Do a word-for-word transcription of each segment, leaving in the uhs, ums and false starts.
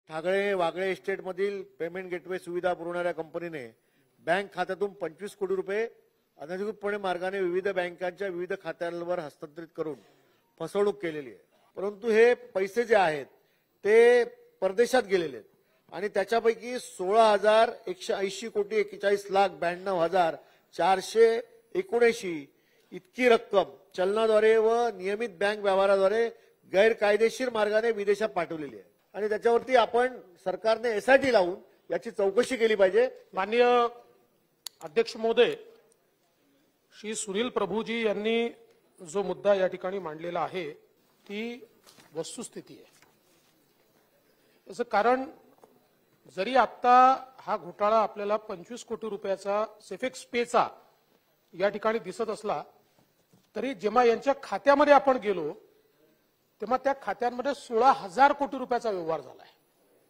ठाकरे वागळे एस्टेटमधील payment gateway सुविधा पुरवणाऱ्या कंपनीने बँक खात्यातून पंचवीस कोटी रुपये अनधिकृतपणे मार्गाने विविध बँकांच्या विविध खात्यांवर हस्तांतरित करून फसवणूक केलेली आहे। परंतु हे पैसे जे आहेत ते परदेशात गेलेले आहेत आणि त्याच्यापैकी सोळा हजार एकशे ऐंशी कोटी एक्केचाळीस लाख ब्याण्णव हजार चारशे एकोणऐंशी इतकी रक्कम चलनाद्वारे व नियमित बँक व्यवहाराद्वारे गैरकायदेशीर मार्गाने विदेशात पाठवलेली आहे आणि त्याच्यावरती आपण सरकारने एसआयटी लावून याची चौकशी केली पाहिजे। माननीय अध्यक्ष महोदय, श्री सुनील प्रभूजी यांनी जो मुद्दा या ठिकाणी मांडलेला आहे ती वस्तुस्थिती आहे। याचं कारण जरी आता हा घोटाळा आपल्याला पंचवीस कोटी रुपयाचा सेफेक्स पेचा या ठिकाणी दिसत असला तरी जेव्हा यांच्या खात्यामध्ये आपण गेलो तेव्हा त्या खात्यांमध्ये सोळा हजार कोटी रुपयाचा व्यवहार झाला आहे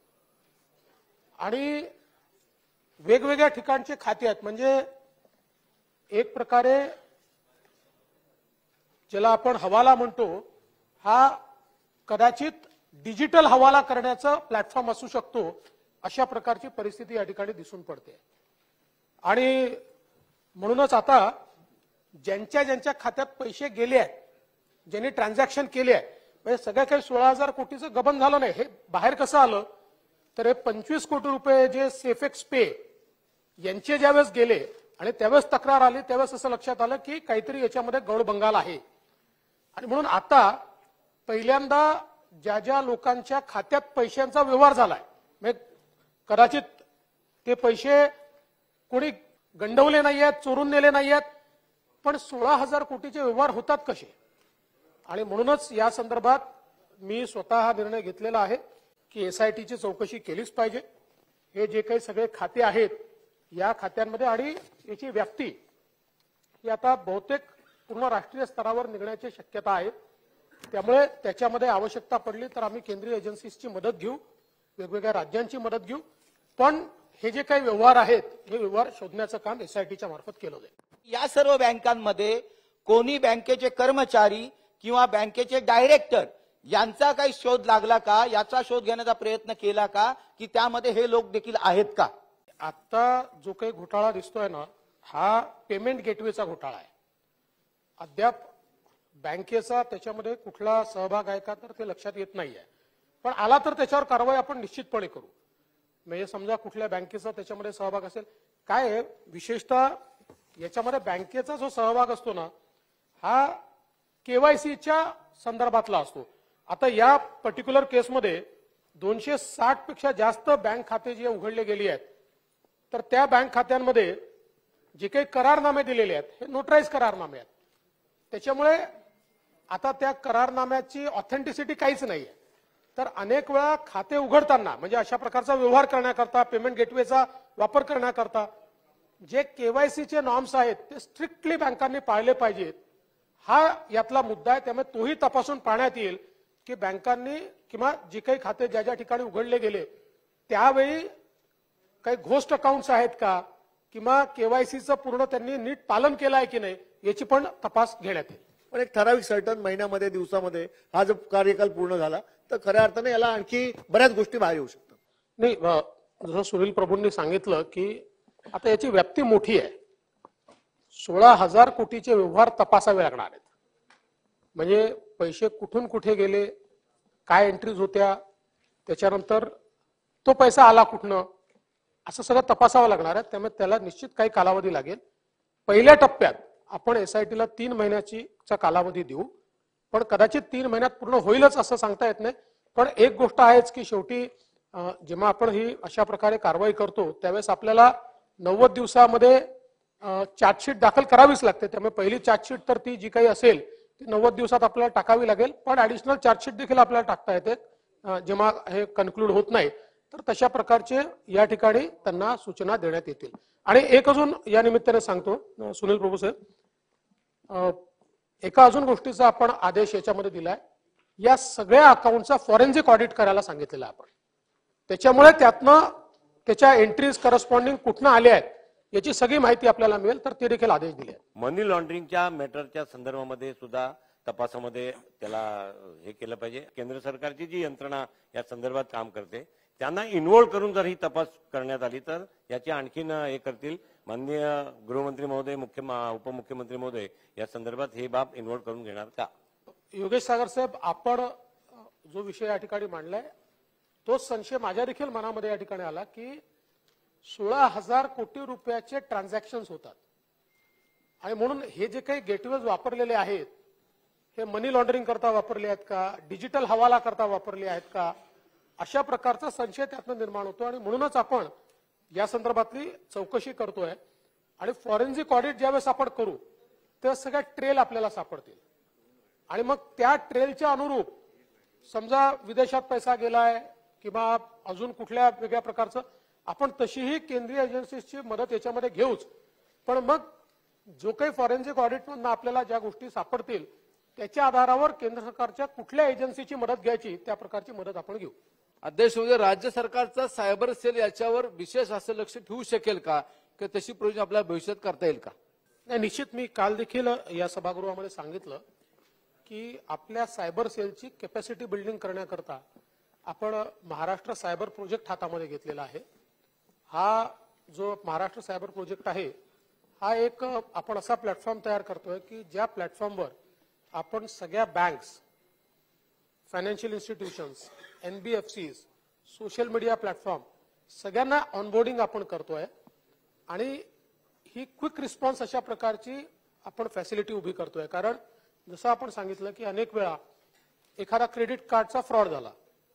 आणि वेगवेगळ्या ठिकाणचे खाते आहेत। म्हणजे एक प्रकारे ज्याला आपण हवाला म्हणतो हा कदाचित डिजिटल हवाला करण्याचा प्लॅटफॉर्म असू शकतो, अशा प्रकारची परिस्थिती या ठिकाणी दिसून पडते। आणि म्हणूनच आता ज्यांच्या ज्यांच्या खात्यात पैसे गेले आहेत, ज्यांनी ट्रान्झॅक्शन केले आहे, म्हणजे सगळ्या काही सोळा हजार कोटीचं गबन झालं नाही। हे बाहेर कसं आलं तर हे पंचवीस कोटी रुपये जे सेफेक्स पे यांचे ज्यावेळेस गेले आणि त्यावेळेस तक्रार आली त्यावेळेस असं लक्षात आलं की काहीतरी याच्यामध्ये गौडबंगाल आहे आणि म्हणून आता पहिल्यांदा ज्या ज्या लोकांच्या खात्यात पैशांचा व्यवहार झालाय, म्हणजे कदाचित ते पैसे कोणी गंडवले नाही आहेत, चोरून नेले नाही आहेत, पण सोळा हजार कोटीचे व्यवहार होतात कसे? आणि म्हणूनच या संदर्भात मी स्वतः हा निर्णय घेतलेला आहे की एसआयटीची चौकशी केलीच पाहिजे। हे जे काही सगळे खाते आहेत या खात्यांमध्ये आणि याची व्याप्ती ही आता बहुतेक पूर्ण राष्ट्रीय स्तरावर निघण्याची शक्यता आहे। त्यामुळे त्याच्यामध्ये आवश्यकता पडली तर आम्ही केंद्रीय एजन्सीजची मदत घेऊ, वेगवेगळ्या राज्यांची मदत घेऊ, पण हे जे काही व्यवहार आहेत हे व्यवहार शोधण्याचं काम एसआयटीच्या मार्फत केलं जाईल। या सर्व बँकांमध्ये कोणी बँकेचे कर्मचारी किंवा बँकेचे डायरेक्टर यांचा काही शोध लागला का, याचा शोध घेण्याचा प्रयत्न केला का, की त्यामध्ये हे लोक देखील आहेत का? आता जो काही घोटाळा दिसतोय ना हा पेमेंट गेटवेचा घोटाळा आहे। अद्याप बँकेचा त्याच्यामध्ये कुठला सहभाग आहे का तर ते लक्षात येत नाहीये, पण आला तर त्याच्यावर कारवाई आपण निश्चितपणे करू। म्हणजे समजा कुठल्या बँकेचा त्याच्यामध्ये सहभाग असेल, काय आहे विशेषतः याच्यामध्ये बँकेचा जो सहभाग असतो ना हा केवायसीच्या संदर्भातला असतो। आता या पर्टिक्युलर केसमध्ये दोनशे साठ पेक्षा जास्त बँक खाते जे उघडले गेली आहेत तर त्या बँक खात्यांमध्ये जे काही करारनामे दिलेले आहेत हे नोटराइज करारनामे आहेत। त्याच्यामुळे आता त्या करारनाम्याची ऑथेंटिसिटी काहीच नाहीये। तर अनेक वेळा खाते उघडताना म्हणजे अशा प्रकारचा व्यवहार करण्याकरता पेमेंट गेटवेचा वापर करण्याकरता जे केवायसीचे नॉर्म्स आहेत ते स्ट्रिक्टली बँकांनी पाळले पाहिजेत, हा यातला मुद्दा आहे। त्यामुळे तोही तपासून पाहण्यात येईल की बँकांनी किंवा जे काही खाते ज्या ज्या ठिकाणी उघडले गेले त्यावेळी काही घोस्ट अकाउंट्स आहेत का किंवा केवायसीचं पूर्ण त्यांनी नीट पालन केलं आहे की नाही याची पण तपास घेण्यात येईल। पण एक ठराविक सर्टन महिन्यामध्ये दिवसामध्ये हा जो कार्यकाल पूर्ण झाला तर खऱ्या अर्थाने याला आणखी बऱ्याच गोष्टी बाहेर येऊ शकतात। नाही, जसं सुनील प्रभूंनी सांगितलं की आता याची व्याप्ती मोठी आहे। सोळा हजार कोटीचे व्यवहार तपासावे लागणार आहेत। म्हणजे पैसे कुठून कुठे गेले, काय एंट्रीज होत्या, त्याच्यानंतर तो पैसा आला कुठनं, असं सगळं तपासावं लागणार आहे। त्यामुळे त्याला निश्चित काही कालावधी लागेल। पहिल्या टप्प्यात आपण एसआयटीला तीन महिन्याची कालावधी देऊ, पण कदाचित तीन महिन्यात पूर्ण होईलच असं सांगता येत नाही। पण एक गोष्ट आहेच की शेवटी जेव्हा आपण ही अशा प्रकारे कारवाई करतो त्यावेळेस आपल्याला नव्वद दिवसामध्ये चार्जशीट दाखल करावीच लागते। त्यामुळे पहिली चार्जशीट तर ती जी काही असेल ती नव्वद दिवसात आपल्याला टाकावी लागेल, पण ऍडिशनल चार्जशीट देखील आपल्याला टाकता येते जेव्हा हे कन्क्लूड होत नाही। तर तशा प्रकारचे या ठिकाणी त्यांना सूचना देण्यात येतील। आणि एक अजून या निमित्ताने सांगतो सुनील प्रभू साहेब, एका अजून गोष्टीचा आपण आदेश याच्यामध्ये दिलाय, या सगळ्या अकाउंटचा फॉरेन्सिक ऑडिट करायला सांगितलेलं आपण। त्याच्यामुळे त्यातनं त्याच्या एंट्रीज करस्पॉन्डिंग कुठनं आल्या आहेत याची सगळी माहिती आपल्याला मिळेल, तर ते देखील आदेश दिले। मनी लॉन्ड्रिंगच्या मॅटरच्या संदर्भामध्ये सुद्धा तपासामध्ये त्याला हे केलं पाहिजे। केंद्र सरकारची जी यंत्रणा या संदर्भात काम करते त्यांना इन्व्हॉल्व करून जर ही तपास करण्यात आली तर याची आणखीन हे करतील. माननीय गृहमंत्री महोदय, मुख्य उपमुख्यमंत्री महोदय या संदर्भात हे बाब इन्व्हॉल्व करून घेणार का? योगेश सागर साहेब, आपण जो विषय या ठिकाणी मांडलाय तोच संशय माझ्या देखील मनामध्ये या ठिकाणी आला की सोळा हजार कोटी रुपयाचे ट्रान्झॅक्शन्स होतात आणि म्हणून हे जे काही गेटवेज वापरलेले आहेत हे मनी लॉन्ड्रिंग करता वापरले आहेत का, डिजिटल हवाला करता वापरले आहेत का, अशा प्रकारचा संशय त्यातनं निर्माण होतो आणि म्हणूनच आपण या संदर्भातली चौकशी करतोय. आणि फॉरेन्सिक ऑडिट ज्यावेळेस आपण करू तेव्हा सगळ्या ट्रेल आपल्याला सापडतील आणि मग त्या ट्रेलच्या अनुरूप समजा विदेशात पैसा गेलाय किंवा अजून कुठल्या वेगळ्या प्रकारचं आपण तशीही केंद्रीय एजन्सीजची मदत याच्यामध्ये घेऊच. पण मग जो काही फॉरेन्सिक ऑडिटमधून आपल्याला ज्या गोष्टी सापडतील त्याच्या आधारावर केंद्र सरकारच्या कुठल्या एजन्सीची मदत घ्यायची त्या प्रकारची मदत आपण घेऊ. अध्यक्ष म्हणजे राज्य सरकारचा सायबर सेल याच्यावर विशेष असं लक्ष ठेवू शकेल का की तशी प्रोविजन आपल्याला भविष्यात करता येईल का? नाही, निश्चित मी काल देखील या सभागृहामध्ये सांगितलं की आपल्या सायबर सेलची कॅपॅसिटी बिल्डिंग करण्याकरता आपण महाराष्ट्र सायबर प्रोजेक्ट हातामध्ये घेतलेला आहे. हा जो महाराष्ट्र सायबर प्रोजेक्ट आहे हा एक आपण असा प्लॅटफॉर्म तयार करतोय की ज्या प्लॅटफॉर्मवर आपण सगळ्या banks, financial institutions, NBFCs, social media platform सगळ्यांना ऑनबोर्डिंग आपण करतोय आणि ही क्विक रिस्पॉन्स अशा प्रकारची आपण फॅसिलिटी उभी करतोय. कारण जसं आपण सांगितलं की अनेक वेळा एखादा क्रेडिट कार्डचा फ्रॉड झाला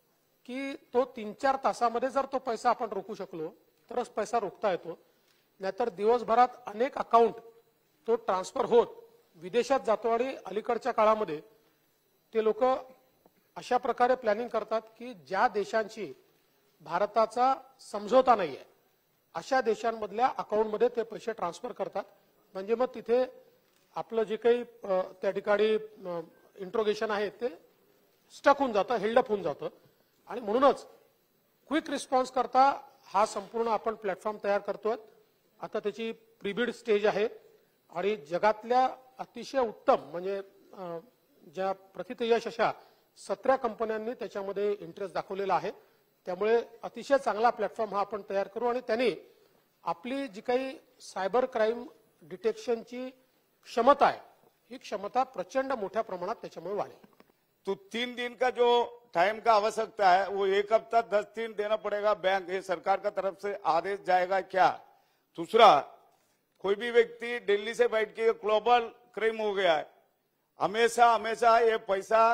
की तो तीन चार तासामध्ये जर तो पैसा आपण रोखू शकलो तरच पैसा रोखता येतो, नाहीतर दिवसभरात अनेक अकाउंट तो ट्रान्सफर होत विदेशात जातो आणि अलीकडच्या काळामध्ये ते लोक अशा प्रकारे प्लॅनिंग करतात की ज्या देशांची भारताचा समझोता नाहीये अशा देशांमधल्या अकाउंटमध्ये ते पैसे ट्रान्सफर करतात. म्हणजे मग तिथे आपलं जे काही त्या ठिकाणी इंट्रोगेशन आहे ते स्टक होऊन जातं, हेल्डअप होऊन जातं आणि म्हणूनच क्विक रिस्पॉन्स करता हा संपूर्ण आपण प्लॅटफॉर्म तयार करतोय. आता त्याची प्रीबिड स्टेज आहे आणि जगातल्या अतिशय उत्तम म्हणजे ज्या प्रथितयश अशा सतरा कंपन्यांनी त्याच्यामध्ये इंटरेस्ट दाखवलेला आहे. त्यामुळे अतिशय चांगला प्लॅटफॉर्म हा आपण तयार करू आणि त्यांनी आपली जी काही सायबर क्राईम डिटेक्शनची क्षमता आहे ही क्षमता प्रचंड मोठ्या प्रमाणात त्याच्यामुळे वाढेल. तो तीन दिन का जो टाइम का आवश्यकता है वो एक हफ्ता दस दिन देना पड़ेगा बैंक, ये सरकार का तरफ से आदेश जाएगा क्या? दूसरा, कोई भी व्यक्ति दिल्ली से बैठ के ग्लोबल क्राइम हो गया है, हमेशा हमेशा ये पैसा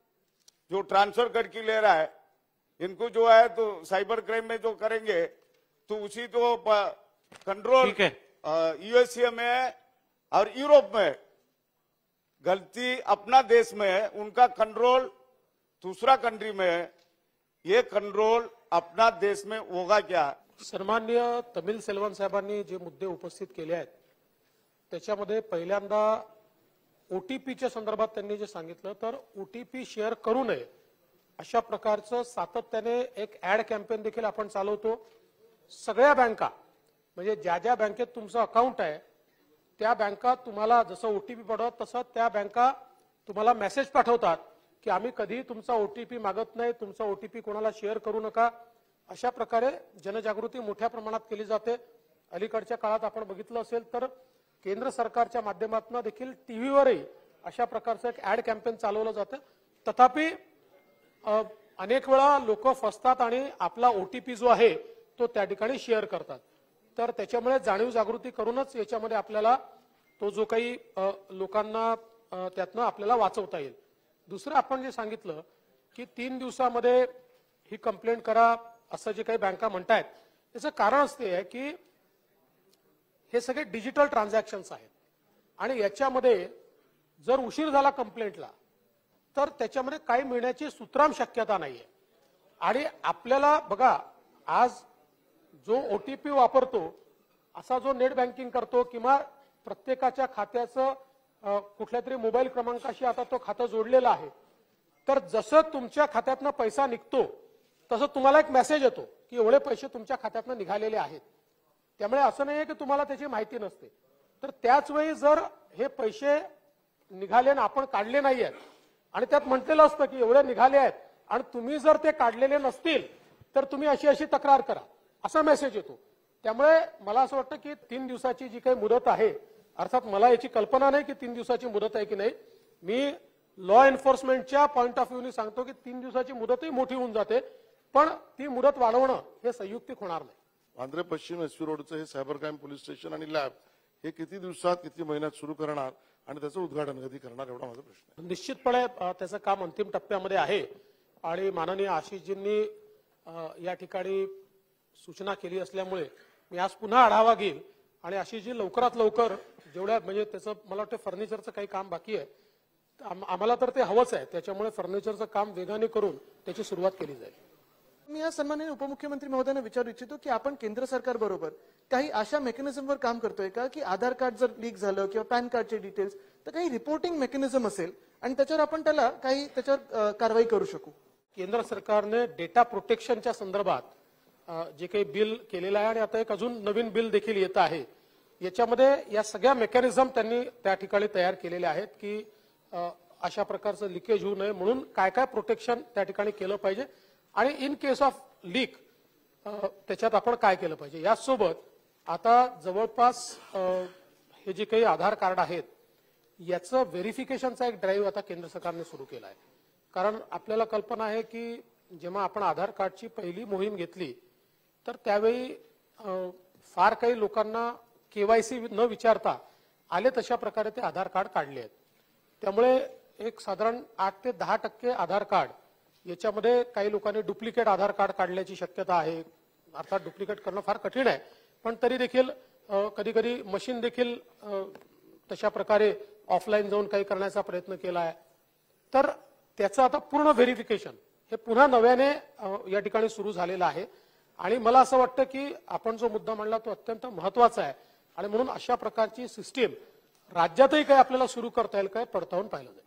जो ट्रांसफर करके ले रहा है इनको जो है तो साइबर क्राइम में जो करेंगे तो उसी तो कंट्रोल यूएसए में और यूरोप में गलती अपना देश में है, उनका कंट्रोल दूसरा कंट्री में है, ये कंट्रोल अपना देश में होगा क्या? सन्माननीय तमिल सेल्वन साहेबांनी जे मुद्दे उपस्थित केले आहेत त्याच्यामध्ये पहिल्यांदा ओटीपीच्या संदर्भात त्यांनी जे सांगितलं तर ओटीपी शेअर करू नये अशा प्रकारचं सातत्याने एक ऍड कॅम्पेन देखील आपण चालवतो. सगळ्या बँका म्हणजे ज्या ज्या बँकेत तुमचं अकाउंट आहे त्या बँका तुम्हाला जसं ओटीपी पाठवतात तसं त्या बँका तुम्हाला मेसेज पाठवतात की आम्ही कधीही तुमचा ओटीपी मागत नाही, तुमचा ओटीपी कोणाला शेअर करू नका. अशा प्रकारे जनजागृती मोठ्या प्रमाणात केली जाते. अलीकडच्या काळात आपण बघितलं असेल तर केंद्र सरकारच्या माध्यमातून देखील टीव्हीवरही अशा प्रकारचं एक ऍड कॅम्पेन चालवलं जातं. तथापि अनेक वेळा लोक फसतात आणि आपला ओटीपी जो आहे तो त्या ठिकाणी शेअर करतात. तर त्याच्यामुळे जाणीव जागृती करूनच याच्यामध्ये आपल्याला तो जो काही लोकांना त्यातनं आपल्याला वाचवता येईल. दुसरं आपण जे सांगितलं की तीन दिवसामध्ये ही कंप्लेंट करा असं जे काही बँका म्हणतायत त्याचं कारण असते की हे सगळे डिजिटल ट्रान्झॅक्शन्स आहेत आणि याच्यामध्ये जर उशीर झाला कंप्लेंटला तर त्याच्यामध्ये काही मिळण्याची सुतराम शक्यता नाहीये. आणि आपल्याला बघा आज जो ओटीपी वापरतो असा जो नेट बँकिंग करतो किंवा प्रत्येकाच्या खात्याचं कुठल्या तरी मोबाईल क्रमांकाशी आता तो खातं जोडलेलं आहे तर जसं तुमच्या खात्यातनं पैसा निघतो तसं तुम्हाला एक मेसेज येतो की एवढे पैसे तुमच्या खात्यातनं निघालेले आहेत. त्यामुळे असं नाहीये की तुम्हाला त्याची माहिती नसते. तर त्याच वेळी जर हे पैसे निघाले आणि आपण काढले नाहीयेत आणि त्यात म्हटलेलं असतं की एवढे निघाले आहेत आणि तुम्ही जर ते काढलेले नसतील तर तुम्ही अशी अशी तक्रार करा, असा मेसेज येतो. त्यामुळे मला असं वाटतं की तीन दिवसाची जी काही मुदत आहे, अर्थात मला याची कल्पना नाही की तीन दिवसाची मुदत आहे की नाही. मी लॉ एन्फोर्समेंटच्या पॉईंट ऑफ व्ह्यूने सांगतो की तीन दिवसाची मुदतही मोठी होऊन जाते, पण ती मुदत वाढवणं हे संयुक्तिक होणार नाही. वांद्रे पश्चिम एसपी रोडचं हे सायबर क्राईम पोलीस स्टेशन आणि लॅब हे किती दिवसात किती महिन्यात सुरू करणार आणि त्याचं उद्घाटन कधी करणार, एवढा माझा प्रश्न आहे. निश्चितपणे अ, त्याचं काम अंतिम टप्प्यामध्ये आहे आणि माननीय आशिषजींनी अ, या ठिकाणी सूचना केली असल्यामुळे मी आज पुन्हा आढावा घेईल आणि आशिषजी लवकरात लवकर जेवढ्या म्हणजे त्याचं मला वाटतं फर्निचरचं काही काम बाकी आहे, आम- आम्हाला तर ते हवंच आहे, त्याच्यामुळे फर्निचरचं काम वेगाने करून त्याची सुरुवात केली जाईल. मी या सन्माननीय उपमुख्यमंत्री महोदयांना विचारू इच्छितो की आपण केंद्र सरकार बरोबर काही अशा मेकॅनिझमवर काम करतोय का की आधार कार्ड जर लीक झालं किंवा पॅन कार्डचे डिटेल्स तर काही रिपोर्टिंग मेकॅनिझम असेल आणि त्याच्यावर आपण त्याला काही त्याच्यावर अ, कारवाई करू शकू. केंद्र सरकारने डेटा प्रोटेक्शनच्या संदर्भात अ, जे काही बिल केलेलं आहे आणि आता एक अजून नवीन बिल देखील येत आहे, याच्यामध्ये या सगळ्या मेकॅनिझम त्यांनी त्या ठिकाणी तयार केलेले आहेत की अ, अशा प्रकारचं लिकेज होऊ नये म्हणून काय काय प्रोटेक्शन त्या ठिकाणी केलं पाहिजे आणि इन केस ऑफ लीक त्याच्यात आपण काय केलं पाहिजे. याचसोबत आता जवळपास अ, हे जे काही आधार कार्ड आहेत याचं व्हेरिफिकेशनचा एक ड्राईव्ह आता केंद्र सरकारने सुरू केला आहे. कारण आपल्याला कल्पना आहे की जेव्हा आपण आधार कार्डची पहिली मोहीम घेतली तर त्यावेळी अ, फार काही लोकांना केवायसी न विचारता आले तशा प्रकारे ते आधार कार्ड काढले आहेत. त्यामुळे एक साधारण आठ ते दहा टक्के आधार कार्ड याच्यामध्ये काही लोकांनी डुप्लिकेट आधार कार्ड काढण्याची शक्यता आहे. अर्थात डुप्लिकेट करणं फार कठीण आहे, पण तरी देखील कधी कधी मशीन देखील अ, तशा प्रकारे ऑफलाईन जाऊन काही करण्याचा प्रयत्न केला आहे. तर त्याचं आता पूर्ण व्हेरिफिकेशन हे पुन्हा नव्याने अ, या ठिकाणी सुरू झालेलं आहे आणि मला असं वाटतं की आपण जो मुद्दा मांडला तो अत्यंत महत्वाचा आहे आणि म्हणून अशा प्रकारची सिस्टीम राज्यातही काही आपल्याला सुरू करता येईल काय पडताळून पाहिलं जाईल.